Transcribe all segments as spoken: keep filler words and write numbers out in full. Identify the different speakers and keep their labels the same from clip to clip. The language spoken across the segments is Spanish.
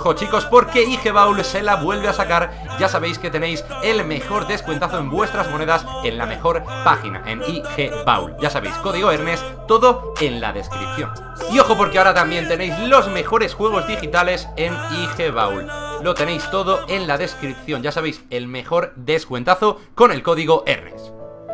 Speaker 1: ojo chicos, porque IGBaul se la vuelve a sacar. Ya sabéis que tenéis el mejor descuentazo en vuestras monedas en la mejor página, en IGBaul. Ya sabéis, código Ernest, todo en la descripción. Y ojo porque ahora también tenéis los mejores juegos digitales en IGBaul. Lo tenéis todo en la descripción. Ya sabéis, el mejor descuentazo con el código Ernest.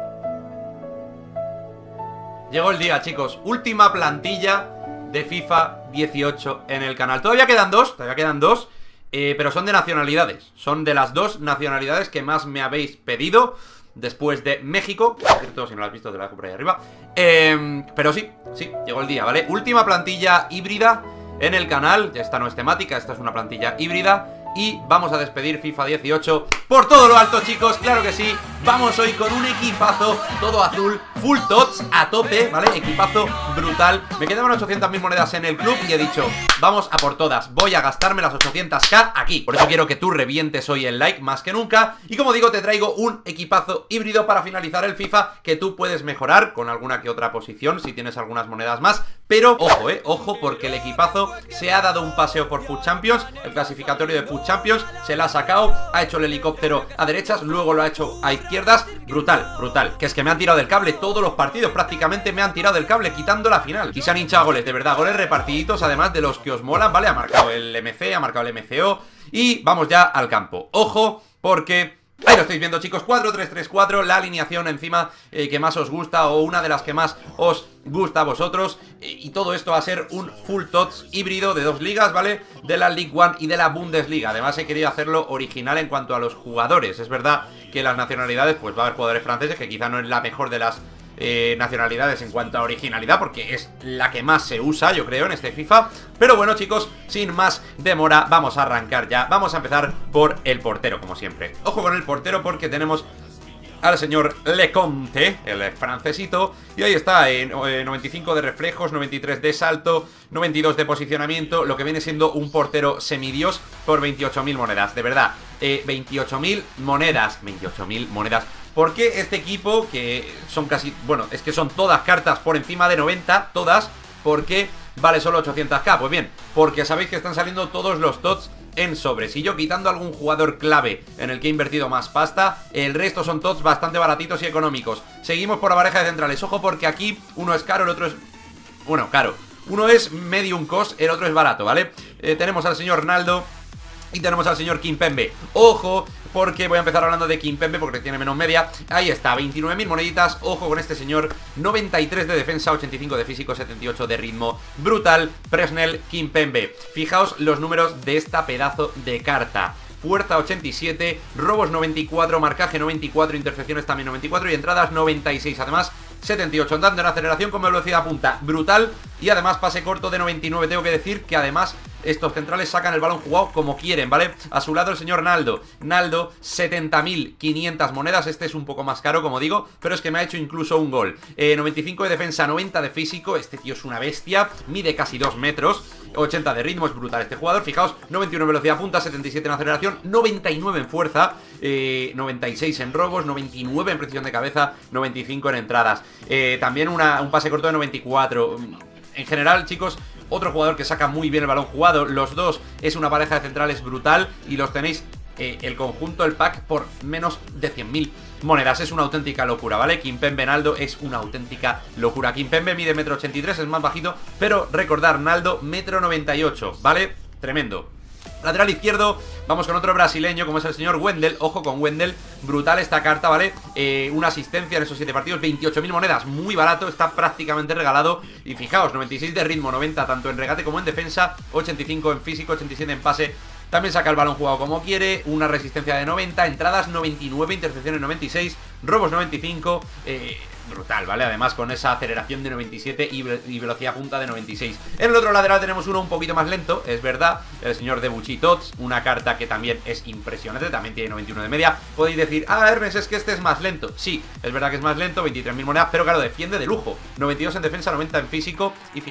Speaker 1: Llegó el día, chicos. Última plantilla de FIFA dieciocho en el canal. Todavía quedan dos, todavía quedan dos eh, pero son de nacionalidades. Son de las dos nacionalidades que más me habéis pedido después de México. Por cierto, si no lo has visto te la dejo por ahí arriba. eh, Pero sí, sí, llegó el día, ¿vale? Última plantilla híbrida en el canal. Esta no es temática, esta es una plantilla híbrida. Y vamos a despedir FIFA dieciocho por todo lo alto, chicos, claro que sí. Vamos hoy con un equipazo todo azul, full tots, a tope, ¿vale? Equipazo brutal. Me quedaban ochocientas mil monedas en el club y he dicho, vamos a por todas. Voy a gastarme las ochocientas k aquí. Por eso quiero que tú revientes hoy el like más que nunca. Y como digo, te traigo un equipazo híbrido para finalizar el FIFA que tú puedes mejorar con alguna que otra posición si tienes algunas monedas más. Pero, ojo, eh, ojo, porque el equipazo se ha dado un paseo por Food Champions, el clasificatorio de Food Champions, se la ha sacado, ha hecho el helicóptero a derechas, luego lo ha hecho a izquierdas. Brutal, brutal. Que es que me han tirado del cable todos los partidos, prácticamente me han tirado del cable, quitando la final. Y se han hinchado goles, de verdad, goles repartiditos, además de los que os molan, ¿vale? Ha marcado el M C, ha marcado el M C O. Y vamos ya al campo. Ojo, porque... ahí lo estáis viendo, chicos, cuatro tres tres cuatro, la alineación encima eh, que más os gusta o una de las que más os gusta a vosotros. eh, Y todo esto va a ser un full tots híbrido de dos ligas, ¿vale? De la League One y de la Bundesliga. Además he querido hacerlo original en cuanto a los jugadores. Es verdad que las nacionalidades, pues va a haber jugadores franceses, que quizá no es la mejor de las Eh, nacionalidades en cuanto a originalidad, porque es la que más se usa, yo creo, en este FIFA. Pero bueno, chicos, sin más demora, vamos a arrancar ya. Vamos a empezar por el portero, como siempre. Ojo con el portero porque tenemos al señor Lecomte, el francesito. Y ahí está, eh, noventa y cinco de reflejos, noventa y tres de salto, noventa y dos de posicionamiento. Lo que viene siendo un portero semidios por veintiocho mil monedas. De verdad, eh, veintiocho mil monedas, veintiocho mil monedas. ¿Por qué este equipo, que son casi, bueno, es que son todas cartas por encima de noventa, todas, ¿por qué vale solo ochocientas k? Pues bien, porque sabéis que están saliendo todos los tots en sobres. Y yo, quitando algún jugador clave en el que he invertido más pasta, el resto son tots bastante baratitos y económicos. Seguimos por la pareja de centrales. Ojo porque aquí uno es caro, el otro es... bueno, caro. Uno es medium cost, el otro es barato, ¿vale? Eh, tenemos al señor Ronaldo y tenemos al señor Kimpembe. Ojo, porque voy a empezar hablando de Kimpembe porque tiene menos media. Ahí está, veintinueve mil moneditas. Ojo con este señor, noventa y tres de defensa, ochenta y cinco de físico, setenta y ocho de ritmo. Brutal, Presnel Kimpembe. Fijaos los números de esta pedazo de carta. Fuerza ochenta y siete, robos noventa y cuatro, marcaje noventa y cuatro, intercepciones también noventa y cuatro y entradas noventa y seis. Además, setenta y ocho andando en aceleración con velocidad punta. Brutal. Y además pase corto de noventa y nueve. Tengo que decir que además estos centrales sacan el balón jugado como quieren, ¿vale? A su lado el señor Naldo. Naldo, setenta mil quinientas monedas. Este es un poco más caro, como digo, pero es que me ha hecho incluso un gol. eh, noventa y cinco de defensa, noventa de físico. Este tío es una bestia, mide casi dos metros. ochenta de ritmo, es brutal este jugador. Fijaos, noventa y uno en velocidad punta, setenta y siete en aceleración, noventa y nueve en fuerza, eh, noventa y seis en robos, noventa y nueve en precisión de cabeza, noventa y cinco en entradas. eh, También una, un pase corto de noventa y cuatro. En general, chicos, otro jugador que saca muy bien el balón jugado. Los dos es una pareja de centrales brutal y los tenéis, eh, el conjunto, el pack, por menos de cien mil monedas. Es una auténtica locura, ¿vale? Kimpembe Naldo es una auténtica locura. Kimpembe mide metro ochenta y tres, es más bajito, pero recordar, Naldo metro noventa y ocho, ¿vale? Tremendo. Lateral izquierdo, vamos con otro brasileño como es el señor Wendel. Ojo con Wendel, brutal esta carta, ¿vale? Eh, una asistencia en esos siete partidos, veintiocho mil monedas, muy barato, está prácticamente regalado. Y fijaos, noventa y seis de ritmo, noventa tanto en regate como en defensa, ochenta y cinco en físico, ochenta y siete en pase. También saca el balón jugado como quiere, una resistencia de noventa, entradas noventa y nueve, intercepciones noventa y seis, robos noventa y cinco, eh, brutal, ¿vale? Además con esa aceleración de noventa y siete y, y velocidad punta de noventa y seis. En el otro lateral tenemos uno un poquito más lento, es verdad, el señor Debuchy Tots, una carta que también es impresionante, también tiene noventa y uno de media. Podéis decir, ah, Ernest, es que este es más lento. Sí, es verdad que es más lento, veintitrés mil monedas, pero claro, defiende de lujo, noventa y dos en defensa, noventa en físico. Y fijaos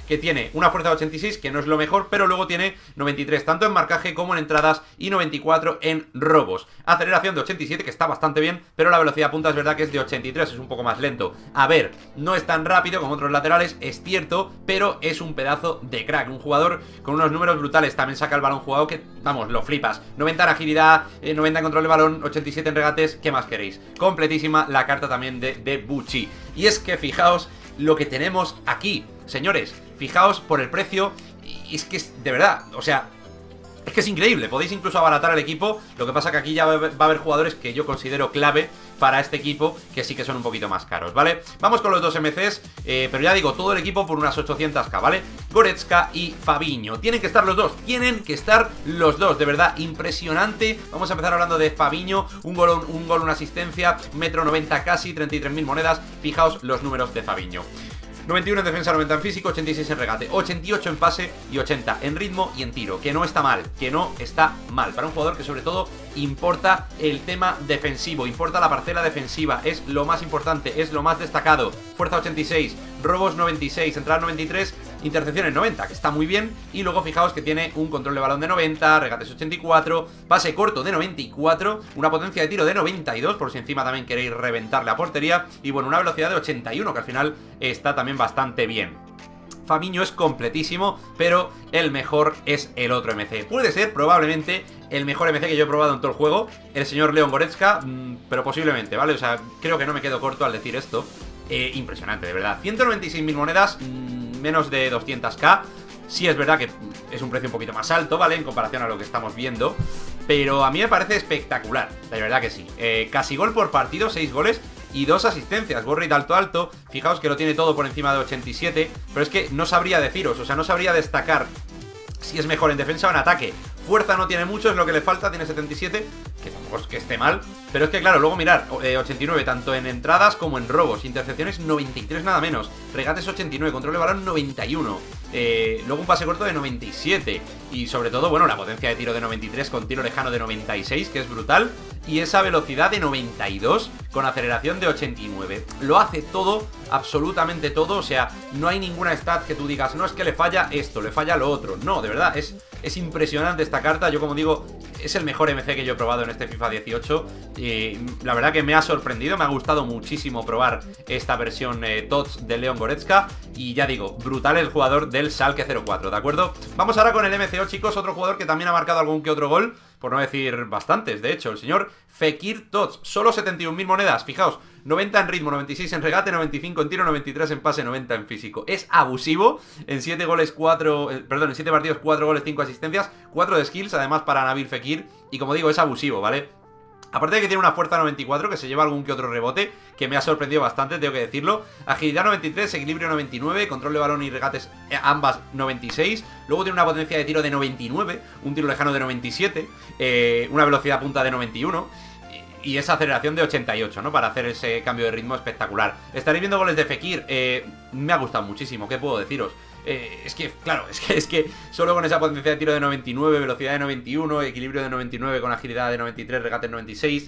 Speaker 1: que tiene una fuerza de ochenta y seis, que no es lo mejor, pero luego tiene noventa y tres tanto en marcaje como en entradas y noventa y cuatro en robos. Aceleración de ochenta y siete, que está bastante bien, pero la velocidad punta es verdad que es de ochenta y tres, es un poco más lento. A ver, no es tan rápido como otros laterales, es cierto, pero es un pedazo de crack, un jugador con unos números brutales. También saca el balón jugado que, vamos, lo flipas. noventa en agilidad, eh, noventa en control de balón, ochenta y siete en regates, ¿qué más queréis? Completísima la carta también de, de Bucci. Y es que fijaos lo que tenemos aquí, señores, fijaos por el precio, y es que es de verdad, o sea, es que es increíble, podéis incluso abaratar al equipo. Lo que pasa que aquí ya va a haber jugadores que yo considero clave para este equipo, que sí que son un poquito más caros, ¿vale? Vamos con los dos M Cs, eh, pero ya digo, todo el equipo por unas ochocientas k, ¿vale? Goretzka y Fabinho, tienen que estar los dos, tienen que estar los dos, de verdad, impresionante. Vamos a empezar hablando de Fabinho, un gol, un gol, una asistencia, metro noventa casi, treinta y tres mil monedas. Fijaos los números de Fabinho. noventa y uno en defensa, noventa en físico, ochenta y seis en regate, ochenta y ocho en pase y ochenta en ritmo y en tiro. Que no está mal, que no está mal. Para un jugador que sobre todo importa el tema defensivo, importa la parcela defensiva, es lo más importante, es lo más destacado. Fuerza ochenta y seis, robos noventa y seis, entrada noventa y tres, intercepciones noventa, que está muy bien. Y luego fijaos que tiene un control de balón de noventa, regates ochenta y cuatro, pase corto de noventa y cuatro, una potencia de tiro de noventa y dos, por si encima también queréis reventar la portería. Y bueno, una velocidad de ochenta y uno, que al final está también bastante bien. Fabinho es completísimo, pero el mejor es el otro M C. Puede ser, probablemente, el mejor M C que yo he probado en todo el juego, el señor Leon Goretzka, mmm, pero posiblemente, ¿vale? O sea, creo que no me quedo corto al decir esto. Eh, impresionante, de verdad. ciento noventa y seis mil monedas, mmm, menos de doscientas k. Sí es verdad que es un precio un poquito más alto, ¿vale? En comparación a lo que estamos viendo. Pero a mí me parece espectacular, de verdad que sí. Eh, casi gol por partido, seis goles y dos asistencias, Borrit alto alto. Fijaos que lo tiene todo por encima de ochenta y siete. Pero es que no sabría deciros, o sea, no sabría destacar si es mejor en defensa o en ataque. Fuerza no tiene mucho, es lo que le falta, tiene setenta y siete, que tampoco es que esté mal. Pero es que claro, luego mirar, eh, ochenta y nueve tanto en entradas como en robos. Intercepciones noventa y tres nada menos, regates ochenta y nueve, control de balón noventa y uno, eh, luego un pase corto de noventa y siete. Y sobre todo, bueno, la potencia de tiro de noventa y tres con tiro lejano de noventa y seis, que es brutal. Y esa velocidad de noventa y dos con aceleración de ochenta y nueve. Lo hace todo, absolutamente todo. O sea, no hay ninguna stat que tú digas, no, es que le falla esto, le falla lo otro. No, de verdad, es, es impresionante esta carta. Yo, como digo, es el mejor M C que yo he probado en este FIFA dieciocho. Y la verdad que me ha sorprendido, me ha gustado muchísimo probar esta versión eh, T O T S de Leon Goretzka. Y ya digo, brutal el jugador del Schalke cero cuatro, ¿de acuerdo? Vamos ahora con el M C O, chicos, otro jugador que también ha marcado algún que otro gol, por no decir bastantes, de hecho, el señor Fekir T O T S, solo setenta y un mil monedas, fijaos, noventa en ritmo, noventa y seis en regate, noventa y cinco en tiro, noventa y tres en pase, noventa en físico. Es abusivo, en siete goles, cuatro, eh, perdón, en siete partidos, cuatro goles, cinco asistencias, cuatro de skills, además para Nabil Fekir, y como digo, es abusivo, ¿vale? Aparte de que tiene una fuerza noventa y cuatro, que se lleva algún que otro rebote, que me ha sorprendido bastante, tengo que decirlo. Agilidad noventa y tres, equilibrio noventa y nueve, control de balón y regates ambas noventa y seis. Luego tiene una potencia de tiro de noventa y nueve, un tiro lejano de noventa y siete, eh, una velocidad punta de noventa y uno y esa aceleración de ochenta y ocho, ¿no? Para hacer ese cambio de ritmo espectacular. Estaréis viendo goles de Fekir, eh, me ha gustado muchísimo, ¿qué puedo deciros? Eh, es que, claro, es que, es que solo con esa potencia de tiro de noventa y nueve, velocidad de noventa y uno, equilibrio de noventa y nueve con agilidad de noventa y tres, regate de noventa y seis,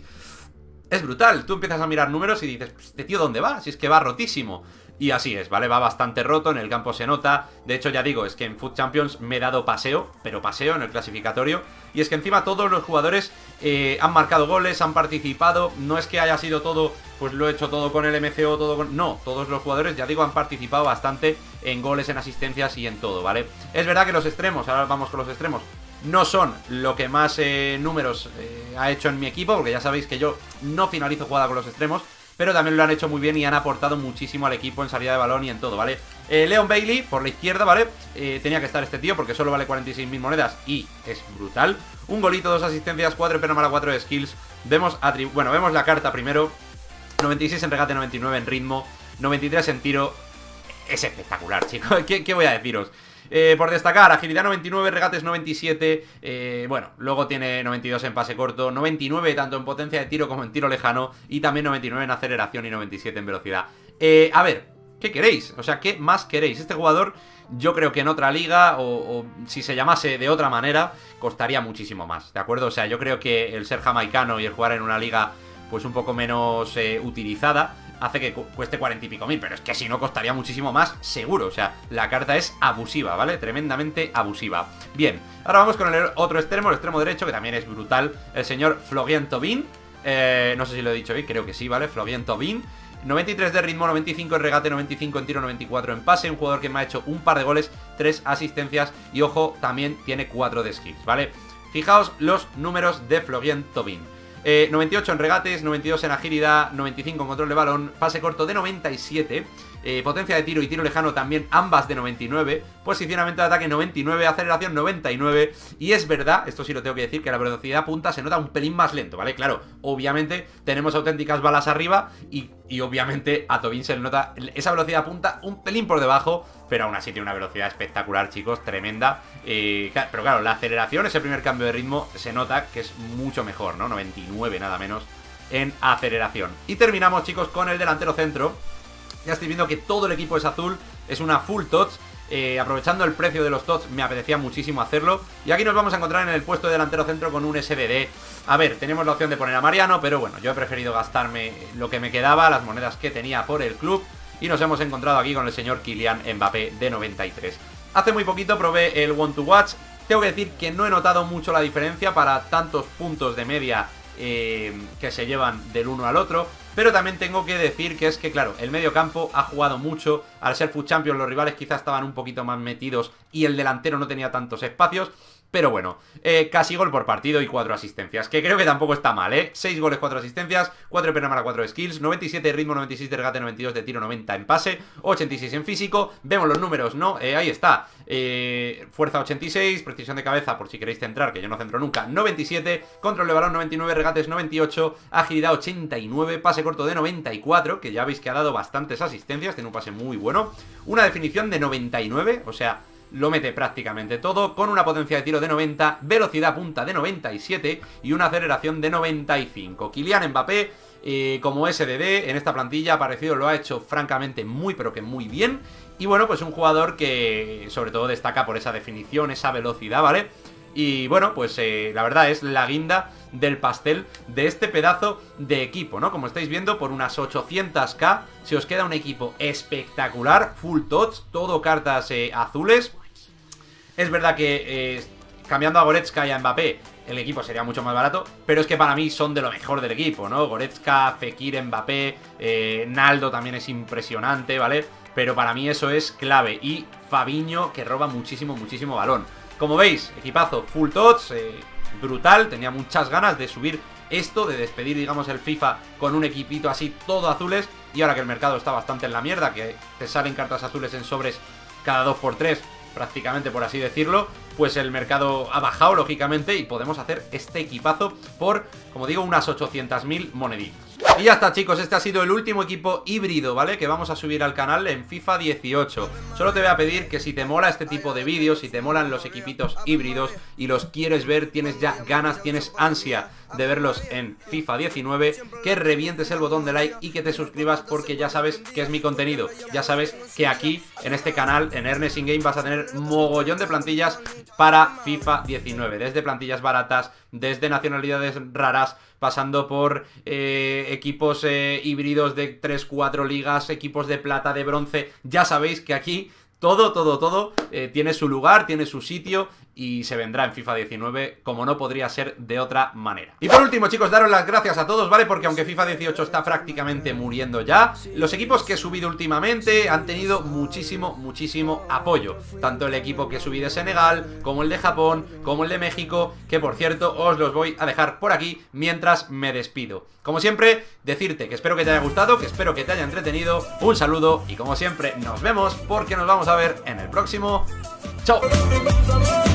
Speaker 1: es brutal. Tú empiezas a mirar números y dices, ¿este tío dónde va? Si es que va rotísimo. Y así es, ¿vale? Va bastante roto, en el campo se nota. De hecho, ya digo, es que en Foot Champions me he dado paseo, pero paseo en el clasificatorio. Y es que encima todos los jugadores eh, han marcado goles, han participado. No es que haya sido todo, pues lo he hecho todo con el M C O, todo con... No, todos los jugadores, ya digo, han participado bastante en goles, en asistencias y en todo, ¿vale? Es verdad que los extremos, ahora vamos con los extremos, no son lo que más eh, números eh, ha hecho en mi equipo, porque ya sabéis que yo no finalizo jugada con los extremos, pero también lo han hecho muy bien y han aportado muchísimo al equipo en salida de balón y en todo, ¿vale? Eh, Leon Bailey, por la izquierda, ¿vale? Eh, tenía que estar este tío porque solo vale cuarenta y seis mil monedas y es brutal. Un golito, dos asistencias, cuatro de mala, cuatro de skills. Vemos, bueno, vemos la carta primero. noventa y seis en regate, noventa y nueve en ritmo, noventa y tres en tiro. Es espectacular, chicos. ¿Qué, qué voy a deciros? Eh, por destacar, agilidad noventa y nueve, regates noventa y siete, eh, bueno, luego tiene noventa y dos en pase corto, noventa y nueve tanto en potencia de tiro como en tiro lejano, y también noventa y nueve en aceleración y noventa y siete en velocidad. Eh, a ver, ¿qué queréis? O sea, ¿qué más queréis? Este jugador, yo creo que en otra liga, o, o si se llamase de otra manera, costaría muchísimo más, ¿de acuerdo? O sea, yo creo que el ser jamaicano y el jugar en una liga pues un poco menos eh, utilizada, hace que cu cueste cuarenta y pico mil, pero es que si no costaría muchísimo más, seguro. O sea, la carta es abusiva, ¿vale? Tremendamente abusiva. Bien, ahora vamos con el otro extremo, el extremo derecho, que también es brutal, el señor Florian Thauvin. Eh, no sé si lo he dicho bien, creo que sí, ¿vale? Florian Thauvin. noventa y tres de ritmo, noventa y cinco en regate, noventa y cinco en tiro, noventa y cuatro en pase. Un jugador que me ha hecho un par de goles, tres asistencias y, ojo, también tiene cuatro de skills, ¿vale? Fijaos los números de Florian Thauvin. Eh, noventa y ocho en regates, noventa y dos en agilidad, noventa y cinco en control de balón, pase corto de noventa y siete, eh, potencia de tiro y tiro lejano también ambas de noventa y nueve, posicionamiento de ataque noventa y nueve, aceleración noventa y nueve, y es verdad, esto sí lo tengo que decir, que la velocidad punta se nota un pelín más lento, ¿vale? Claro, obviamente tenemos auténticas balas arriba y, y obviamente a Thauvin se le nota esa velocidad punta un pelín por debajo, pero aún así tiene una velocidad espectacular, chicos, tremenda. Eh, pero claro, la aceleración, ese primer cambio de ritmo, se nota que es mucho mejor, ¿no? noventa y nueve nada menos en aceleración. Y terminamos, chicos, con el delantero centro. Ya estoy viendo que todo el equipo es azul, es una full tots. Eh, aprovechando el precio de los tots, me apetecía muchísimo hacerlo. Y aquí nos vamos a encontrar en el puesto de delantero centro con un S D D. A ver, tenemos la opción de poner a Mariano, pero bueno, yo he preferido gastarme lo que me quedaba, las monedas que tenía por el club. Y nos hemos encontrado aquí con el señor Kylian Mbappé de noventa y tres. Hace muy poquito probé el One to Watch. Tengo que decir que no he notado mucho la diferencia para tantos puntos de media eh, que se llevan del uno al otro. Pero también tengo que decir que es que, claro, el medio campo ha jugado mucho. Al ser Foot Champions, los rivales quizás estaban un poquito más metidos y el delantero no tenía tantos espacios. Pero bueno, eh, casi gol por partido y cuatro asistencias, que creo que tampoco está mal, ¿eh? seis goles, cuatro asistencias, cuatro de penamara, cuatro de skills, noventa y siete de ritmo, noventa y seis de regate, noventa y dos de tiro, noventa en pase, ochenta y seis en físico. Vemos los números, ¿no? Eh, ahí está. Eh, fuerza ochenta y seis, precisión de cabeza, por si queréis centrar, que yo no centro nunca, noventa y siete, control de balón noventa y nueve, regates noventa y ocho, agilidad ochenta y nueve, pase corto de noventa y cuatro, que ya veis que ha dado bastantes asistencias, tiene un pase muy bueno, una definición de noventa y nueve, o sea, lo mete prácticamente todo, con una potencia de tiro de noventa, velocidad punta de noventa y siete y una aceleración de noventa y cinco. Kylian Mbappé, eh, como S D D, en esta plantilla parecido lo ha hecho francamente muy pero que muy bien. Y bueno, pues un jugador que sobre todo destaca por esa definición, esa velocidad, ¿vale? Y bueno, pues eh, la verdad es la guinda del pastel de este pedazo de equipo, ¿no? Como estáis viendo, por unas ochocientas k se os queda un equipo espectacular, full tots, todo cartas eh, azules. Es verdad que eh, cambiando a Goretzka y a Mbappé, el equipo sería mucho más barato, pero es que para mí son de lo mejor del equipo, ¿no? Goretzka, Fekir, Mbappé, eh, Naldo también es impresionante, ¿vale? Pero para mí eso es clave. Y Fabinho, que roba muchísimo, muchísimo balón. Como veis, equipazo full tots, eh, brutal, tenía muchas ganas de subir esto, de despedir, digamos, el FIFA con un equipito así, todo azules. Y ahora que el mercado está bastante en la mierda, que te salen cartas azules en sobres cada dos por tres, prácticamente, por así decirlo, pues el mercado ha bajado, lógicamente, y podemos hacer este equipazo por, como digo, unas ochocientas mil moneditas. Y ya está, chicos, este ha sido el último equipo híbrido, ¿vale? Que vamos a subir al canal en FIFA dieciocho. Solo te voy a pedir que si te mola este tipo de vídeos, si te molan los equipitos híbridos y los quieres ver, tienes ya ganas, tienes ansia de verlos en FIFA diecinueve, que revientes el botón de like y que te suscribas, porque ya sabes que es mi contenido. Ya sabes que aquí, en este canal, en Ernest In Game, vas a tener mogollón de plantillas para FIFA diecinueve. Desde plantillas baratas, desde nacionalidades raras, pasando por eh, equipos eh, híbridos de tres cuatro ligas, equipos de plata, de bronce. Ya sabéis que aquí todo, todo, todo eh, tiene su lugar, tiene su sitio y se vendrá en FIFA diecinueve, como no podría ser de otra manera. Y por último, chicos, daros las gracias a todos, ¿vale? Porque aunque FIFA dieciocho está prácticamente muriendo ya, los equipos que he subido últimamente han tenido muchísimo, muchísimo apoyo. Tanto el equipo que subí de Senegal, como el de Japón, como el de México, que por cierto os los voy a dejar por aquí mientras me despido. Como siempre, decirte que espero que te haya gustado, que espero que te haya entretenido. Un saludo y como siempre, nos vemos porque nos vamos a ver en el próximo. ¡Chao!